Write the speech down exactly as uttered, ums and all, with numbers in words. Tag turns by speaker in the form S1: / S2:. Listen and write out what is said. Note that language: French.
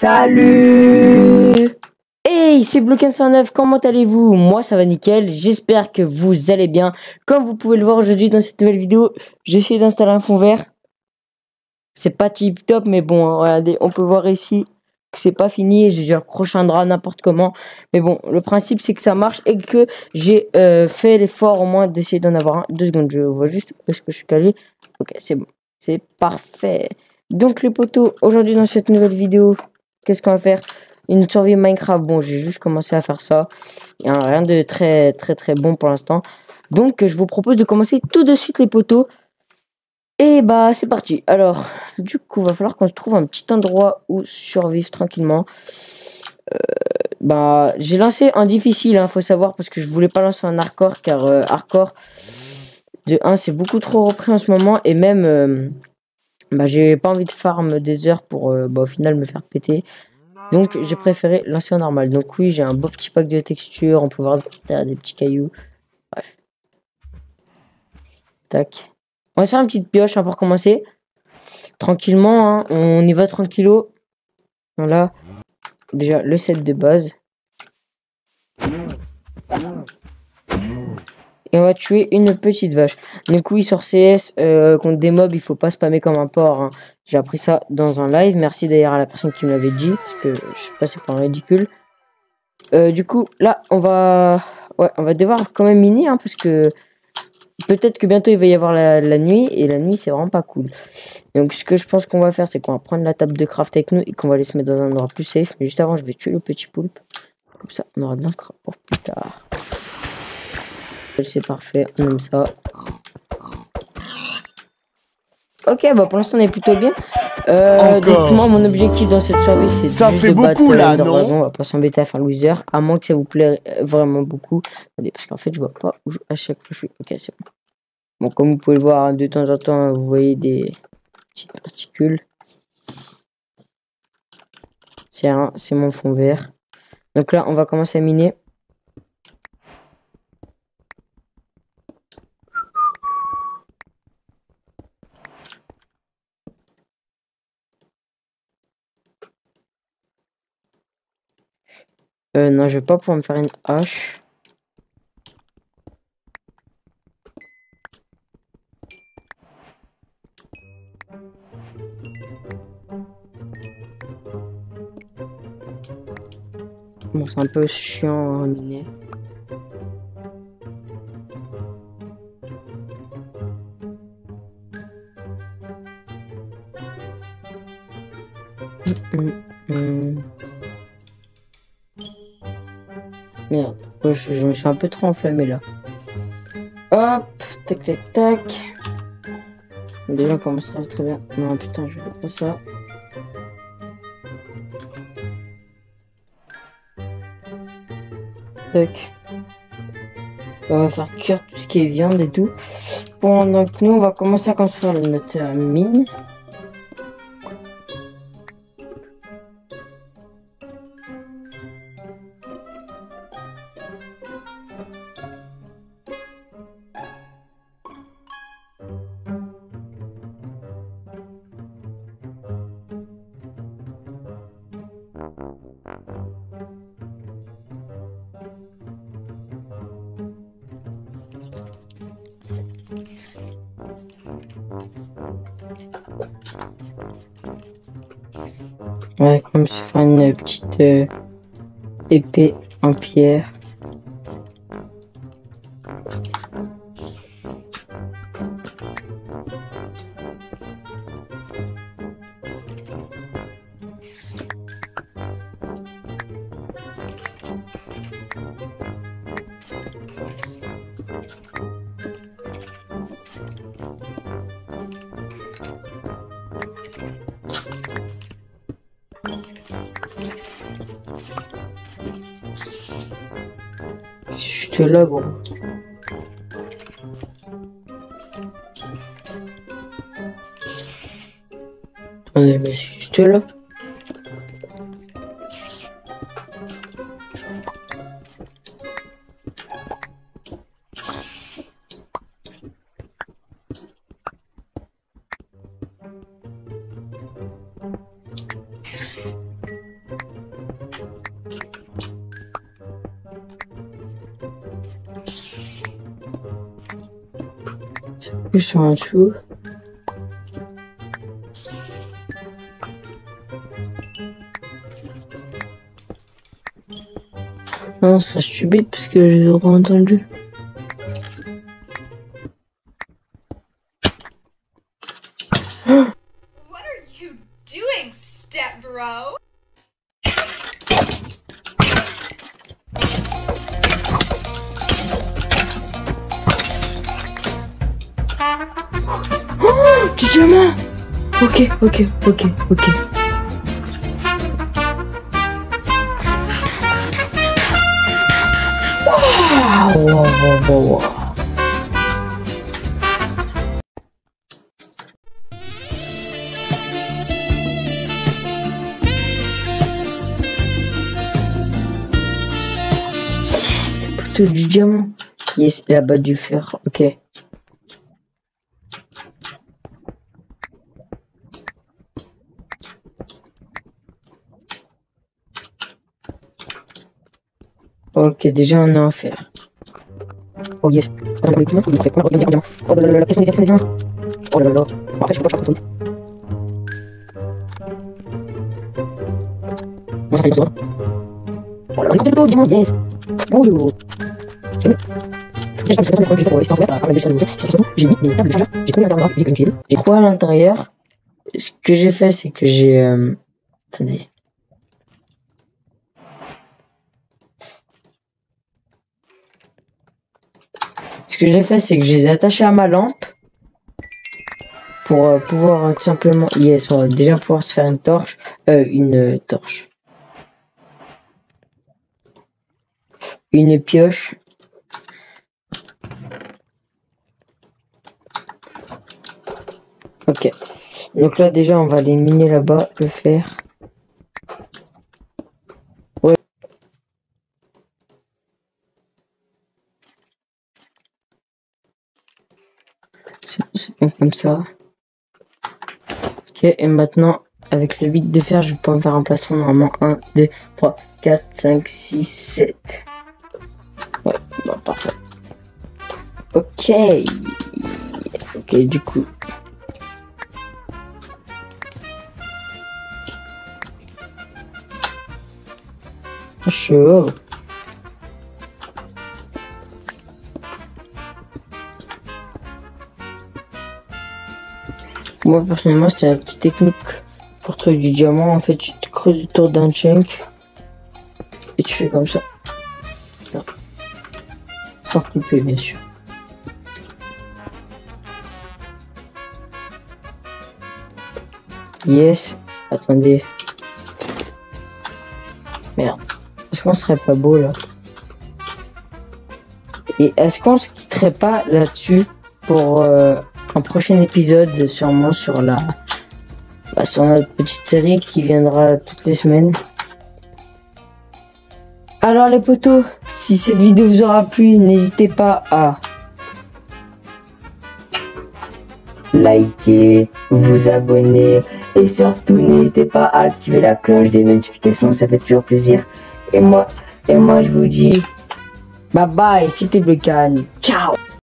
S1: Salut! Hey, c'est Bloquin cent neuf, comment allez-vous? Moi ça va nickel, j'espère que vous allez bien. Comme vous pouvez le voir aujourd'hui dans cette nouvelle vidéo, j'ai essayé d'installer un fond vert. C'est pas tip top, mais bon, hein, regardez, on peut voir ici que c'est pas fini. J'ai déjà accroché un drap n'importe comment. Mais bon, le principe c'est que ça marche et que j'ai euh, fait l'effort au moins d'essayer d'en avoir un. Deux secondes, je vois juste où est-ce que je suis calé. Ok, c'est bon, c'est parfait. Donc les potos, aujourd'hui dans cette nouvelle vidéo, qu'est-ce qu'on va faire? Une survie Minecraft. Bon, j'ai juste commencé à faire ça. Il n'y a rien de très très très bon pour l'instant. Donc je vous propose de commencer tout de suite les potos. Et bah c'est parti. Alors, du coup, va falloir qu'on se trouve un petit endroit où survivre tranquillement. Euh, bah j'ai lancé un difficile, hein, faut savoir, parce que je voulais pas lancer un hardcore, car euh, hardcore de un c'est beaucoup trop repris en ce moment, et même euh, bah j'ai pas envie de farm des heures pour euh, bah, au final me faire péter. Donc j'ai préféré lancer en normal. Donc oui, j'ai un beau petit pack de textures, on peut voir derrière des petits cailloux. Bref. Tac. On va se faire une petite pioche, hein, pour commencer. Tranquillement, hein, on y va tranquillo. Voilà. Déjà le set de base. Et on va tuer une petite vache. Donc oui, sur C S, euh, contre des mobs, il faut pas spammer comme un porc, hein. J'ai appris ça dans un live. Merci d'ailleurs à la personne qui me l'avait dit, parce que je suis passé par un ridicule. Euh, du coup, là, on va... Ouais, on va devoir quand même miner, hein, parce que peut-être que bientôt il va y avoir la, la nuit, et la nuit c'est vraiment pas cool. Donc ce que je pense qu'on va faire, c'est qu'on va prendre la table de craft avec nous et qu'on va aller se mettre dans un endroit plus safe. Mais juste avant, je vais tuer le petit poulpe. Comme ça, on aura de l'encre pour plus tard. C'est parfait, on aime ça. Ok, bah pour l'instant on est plutôt bien. Euh, donc moi mon objectif dans cette survie c'est
S2: ça
S1: juste
S2: fait
S1: de
S2: beaucoup
S1: battre
S2: là,
S1: Ender
S2: non?
S1: Dragon. On va pas s'embêter à faire le wither, à moins que ça vous plaît vraiment beaucoup. Attendez, parce qu'en fait je vois pas où je... à chaque fois je suis. Ok, c'est bon. Bon, comme vous pouvez le voir, hein, de temps en temps vous voyez des petites particules. C'est un, c'est mon fond vert. Donc là on va commencer à miner. Euh, non, je vais pas pouvoir me faire une hache. Bon, c'est un peu chiant à miner. Hum, hum. Merde, oh, je, je me suis un peu trop enflammé là. Hop, tac tac tac. Déjà on commence très très bien. Non putain, je fais pas ça. Tac. On va faire cuire tout ce qui est viande et tout. Pendant que nous on va commencer à construire notre euh, mine. Ouais, comme se faire une petite euh, épée en pierre. Juste là, gros. Attendez, mais c'est juste là. Ils sont en dessous. Non, c'est pas stupide parce que j'ai entendu.
S2: What are you doing, step bro?
S1: Oh, du diamant. Ok, ok, ok, ok. Wow, wow, wow, wow, wow. Yes, le poteau du diamant. Yes, la batte du fer. Ok. Ok, déjà on a un fer. Oh yes. Oh là là, oh là là, qu'est-ce qu'on est bien. Oh là là. En fait, je peux pas faire trop vite. Bon, ça fait toi. Oh là là, on est diamant, yes. Oh yo. J'ai déjà pas de que j'ai fait pour rester en vert, par la bêche à monter. C'est surtout, j'ai mis des tables de chargeur. J'ai trouvé l'intérieur, vu que je me J'ai trois à l'intérieur. Ce que j'ai fait, c'est que j'ai. Euh... Attendez. Ce que j'ai fait, c'est que je les ai attachés à ma lampe pour euh, pouvoir euh, tout simplement, yes, on va déjà pouvoir se faire une torche, euh, une euh, torche, une pioche. Ok. Donc là déjà, on va aller miner là-bas le fer. Ouais. C'est bien comme ça. Ok, et maintenant, avec le bit de fer, je vais pouvoir me faire un plastron normalement. un, deux, trois, quatre, cinq, six, sept. Ouais, bon, parfait. Ok. Ok, du coup. Chaud. Moi personnellement c'était la petite technique pour trouver du diamant. En fait tu te creuses autour d'un chunk et tu fais comme ça. Non. Sans couper bien sûr. Yes. Attendez. Merde. Est-ce qu'on serait pas beau là? Et est-ce qu'on se quitterait pas là-dessus pour euh, un prochain épisode sûrement sur la bah, sur notre petite série qui viendra toutes les semaines. Alors les potos, si cette vidéo vous aura plu, n'hésitez pas à liker, vous abonner et surtout n'hésitez pas à activer la cloche des notifications, ça fait toujours plaisir. Et moi, et moi je vous dis bye bye, c'était Bleucan. Ciao.